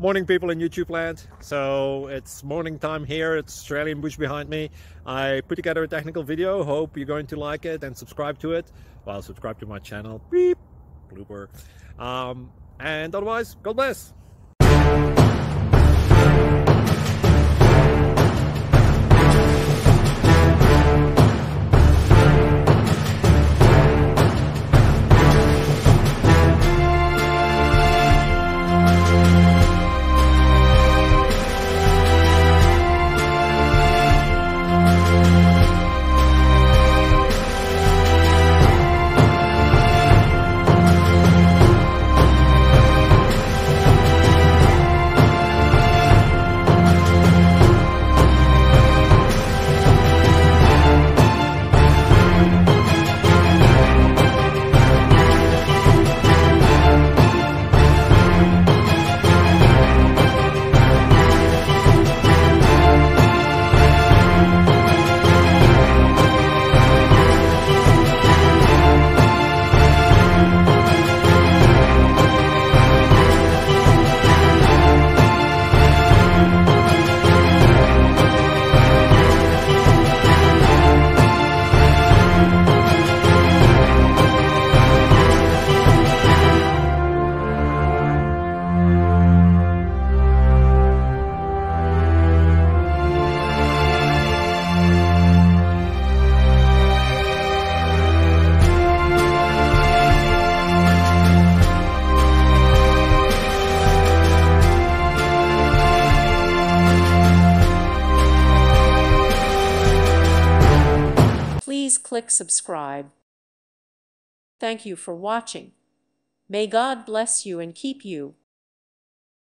Morning, people in YouTube land. So it's morning time here. It's Australian bush behind me. I put together a technical video. Hope you're going to like it and subscribe to it. Well, subscribe to my channel. Beep. Blooper. And otherwise, God bless. Please click subscribe. Thank you for watching. May God bless you and keep you.